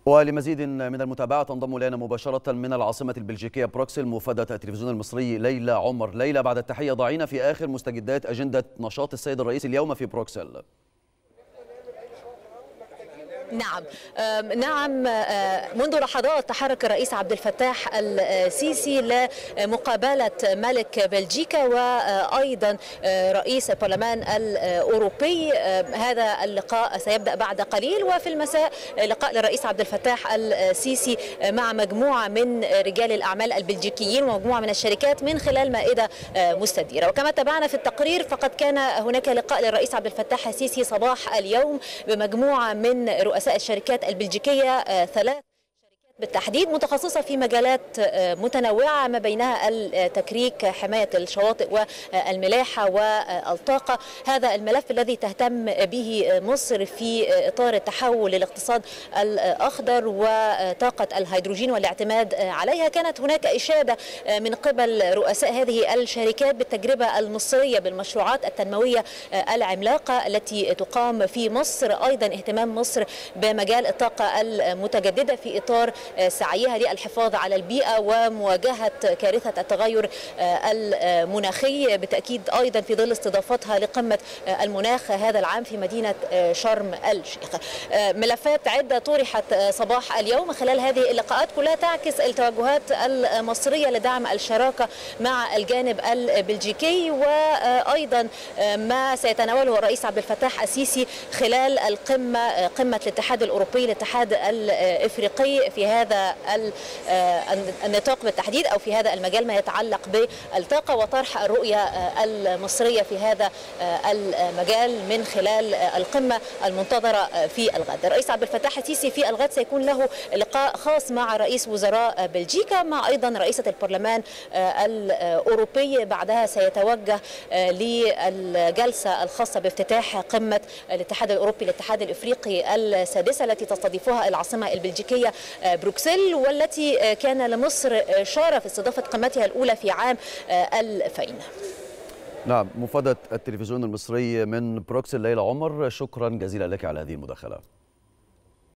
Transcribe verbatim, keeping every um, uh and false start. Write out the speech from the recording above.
ولمزيد من المتابعة تنضم إلينا مباشرة من العاصمة البلجيكية بروكسل مفادة التلفزيون المصري ليلى عمر. ليلى، بعد التحية ضعينا في آخر مستجدات أجندة نشاط السيد الرئيس اليوم في بروكسل. نعم نعم منذ لحظات تحرك الرئيس عبد الفتاح السيسي لمقابلة ملك بلجيكا وأيضا رئيس البرلمان الأوروبي. هذا اللقاء سيبدأ بعد قليل، وفي المساء لقاء للرئيس عبد الفتاح السيسي مع مجموعة من رجال الأعمال البلجيكيين ومجموعة من الشركات من خلال مائدة مستديرة. وكما تابعنا في التقرير فقد كان هناك لقاء للرئيس عبد الفتاح السيسي صباح اليوم بمجموعة من رؤساء الشركات البلجيكية، ثلاث بالتحديد متخصصة في مجالات متنوعة ما بينها التكريك، حماية الشواطئ والملاحة والطاقة. هذا الملف الذي تهتم به مصر في إطار التحول للاقتصاد الأخضر وطاقة الهيدروجين والاعتماد عليها. كانت هناك إشادة من قبل رؤساء هذه الشركات بالتجربة المصرية بالمشروعات التنموية العملاقة التي تقام في مصر، أيضا اهتمام مصر بمجال الطاقة المتجددة في إطار سعيها للحفاظ على البيئة ومواجهة كارثة التغير المناخي، بالتأكيد أيضا في ظل استضافتها لقمة المناخ هذا العام في مدينة شرم الشيخ. ملفات عدة طرحت صباح اليوم خلال هذه اللقاءات، كلها تعكس التوجهات المصرية لدعم الشراكة مع الجانب البلجيكي، وأيضا ما سيتناوله الرئيس عبد الفتاح السيسي خلال القمة قمة الاتحاد الأوروبي الاتحاد الإفريقي في هذا النطاق بالتحديد أو في هذا المجال ما يتعلق بالطاقة وطرح الرؤية المصرية في هذا المجال من خلال القمة المنتظرة في الغد. الرئيس عبد الفتاح السيسي في الغد سيكون له لقاء خاص مع رئيس وزراء بلجيكا مع أيضا رئيسة البرلمان الأوروبي. بعدها سيتوجه للجلسة الخاصة بافتتاح قمة الاتحاد الأوروبي الاتحاد الإفريقي السادسة التي تستضيفها العاصمة البلجيكية بروكسل، والتي كان لمصر شارة في استضافة قمتها الأولى في عام ألفين. نعم، مفادة التلفزيون المصري من بروكسل ليلى عمر، شكرا جزيلا لك على هذه المداخلة.